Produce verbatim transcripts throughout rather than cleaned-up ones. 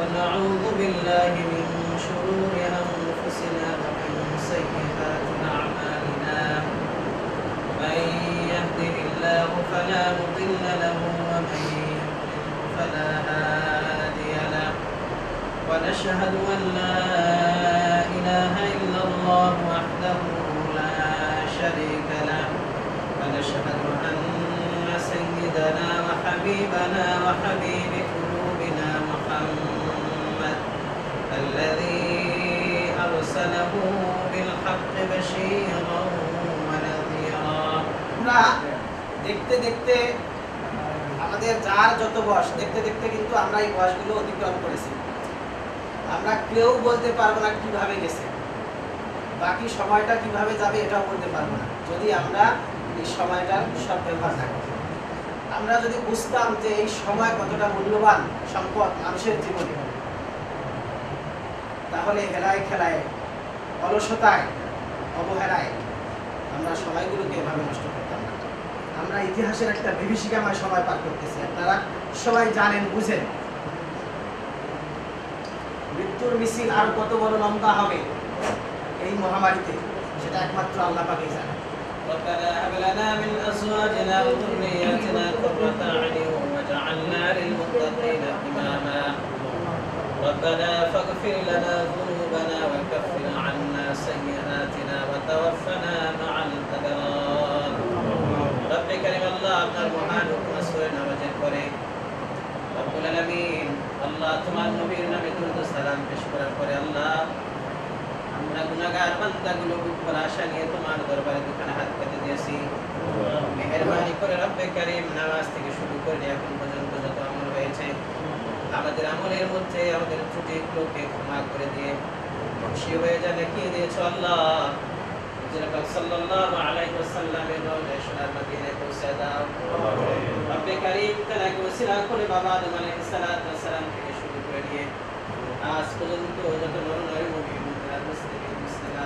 ونعوذ بالله من شرور أنفسنا ومن سيئات أعمالنا من يهده الله فلا مضل له ومن يضلل فلا هادي له ونشهد أن لا إله إلا الله وحده لا شريك له ونشهد أن سيدنا وحبيبنا وحبيب قلوبنا محمد الذي أرسله بالحق بشيرا ونذيرا আমরা দেখতে দেখতে আমাদের যার যত বয়স দেখতে দেখতে কিন্তু আমরা এই বয়সগুলো অতিক্রম করেছি। আমরা কেউ বলতে পারবো না কিভাবে গেছে, বাকি সময়টা কিভাবে যাবে এটাও বলতে পারবো না যদি আমরা এই সময়টার সব ব্যবহার না করি। আমরা যদি বুঝতাম যে এই সময় কতটা মূল্যবান সম্পদ মানুষের জীবনে, তাহলে হেলায় খেলায় অলসতায় অবহেলায় আমরা সময়গুলোকে এভাবে নষ্ট করতাম না। আমরা ইতিহাসের একটা বিভীষিকাময় সময় পার করতেছি। আপনারা সবাই জানেন বুঝেন মৃত্যুর মিছিল আর কত বড় লম্বা হবে এই মহামারীতে, সেটা একমাত্র আল্লাহ পাকই জানেন। ربنا هب لنا من أزواجنا وذرياتنا قرة أعين واجعلنا للمتقين إماما ربنا فاغفر لنا ذنوبنا وكفر عنا سيئاتنا وتوفنا مع الأبرار رب كريم الله আপনার মহান হুকুম সূরা নামাজের পরে রব্বুল আলামিন আল্লাহ তোমার নবীর নামে দরুদ ও সালাম পেশ করার পরে আল্লাহ আমরা গুনাহগার বান্দাগুলো বুকভরা আশা নিয়ে তোমার দরবারে দুখানে হাত পেতে দিয়েছি। মেহেরবানি করে রব্বে কারীম নামাজ থেকে শুরু করে এখন পর্যন্ত যত আমল হয়েছে আমাদের আমলের মধ্যে আমাদের ত্রুটিগুলোকে ক্ষমা করে দিয়ে খুশি হয়ে যা নেকি দিয়েছো আল্লাহ। নবী সাল্লাল্লাহু আলাইহি ওয়াসাল্লামের রওজায়ে সোনার মদিনায় পৌঁছে দাও। রব্বে কারীম তাআলাকে ওসিলা করে বাবা আদম আলাইহিস সালাতু ওয়াস সালাম থেকে শুরু করে নিয়ে আজ পর্যন্ত যত নর নারী মুমিন মুসলিম মুসলিমাত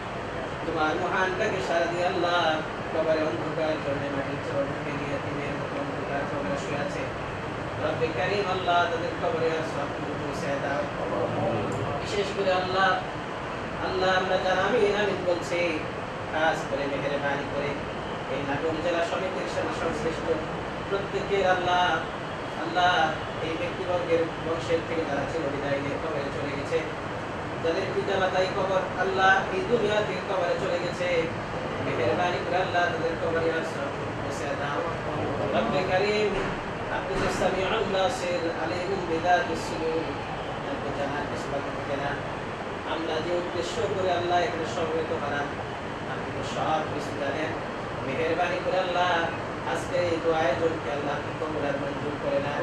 তোমার মহান ডাকে সাড়া দিয়ে আল্লাহ কবরে অন্ধকার জন্য মাটির চরণে নিয়ে তিনি অন্ধকার চরণে শুয়ে আছে। রব্বে কারীম আল্লাহ তাদের কবরে সবটুকু পৌঁছে দাও। বিশেষ করে আল্লাহ আল্লাহ আমরা যারা আমিন আমিন বলছি খাস করে মেহেরবানি করে এই নাটোর জেলা সমিতির সাথে সংশ্লিষ্ট প্রত্যেকের আল্লাহ আল্লাহ এই ব্যক্তিবর্গের বংশের থেকে যারা ছিল বিদায় নিয়ে কবরে চলে গেছে, যাদের পিতা মাতাই কবর আল্লাহ এই দুনিয়া থেকে কবরে চলে গেছে, মেহেরবানি করে আল্লাহ তাদের কবরে পৌঁছে দাও। রব্বে কারীম আপনি যে সামিউল নাসির আলাইহিম বিদাতিস সুদূর আপনি জানার কিছু বাকি থাকে না। আমরা যে উদ্দেশ্য করে আল্লাহ এখানে সমবেত হলাম আপনি তো সব কিছু জানেন। মেহেরবানি করে আল্লাহ আজকে এই আয়োজনকে আল্লাহ কবুল আর মঞ্জুর করে নেন।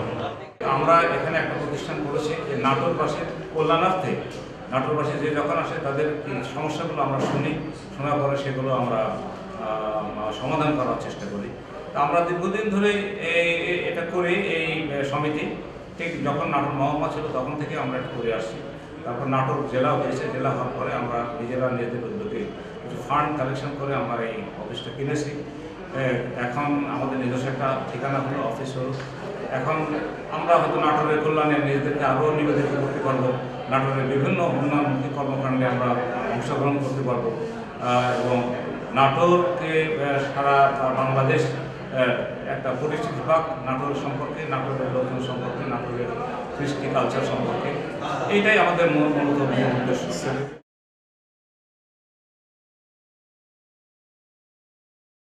আমরা এখানে একটা প্রতিষ্ঠান করেছি যে নাটোরবাসীর কল্যাণার্থে নাটোরবাসী যে যখন আসে তাদের সমস্যাগুলো আমরা শুনি, শোনার পরে সেগুলো আমরা সমাধান করার চেষ্টা করি। তা আমরা দীর্ঘদিন ধরে এই এটা করি এই সমিতি, ঠিক যখন নাটোর মহকুমা ছিল তখন থেকে আমরা এটা করে আসছি। তারপর নাটোর জেলা হয়েছে, জেলা হওয়ার পরে আমরা নিজেরা নিজেদের উদ্যোগে কিছু ফান্ড কালেকশন করে আমরা এই অফিসটা কিনেছি। এখন আমাদের নিজস্ব একটা ঠিকানা হলো অফিস হলো। এখন আমরা হয়তো নাটোরের কল্যাণে নিজেদেরকে আরও নিবেদিত করতে পারবো, নাটোরের বিভিন্ন উন্নয়নমুখী কর্মকাণ্ডে আমরা অংশগ্রহণ করতে পারবো এবং নাটোরকে সারা বাংলাদেশ একটা পরিচিতি পাক নাটোর সম্পর্কে, নাটোরের লোকজন সম্পর্কে, নাটোরের কৃষ্টি কালচার সম্পর্কে। এইটাই আমাদের মূলত উদ্দেশ্য।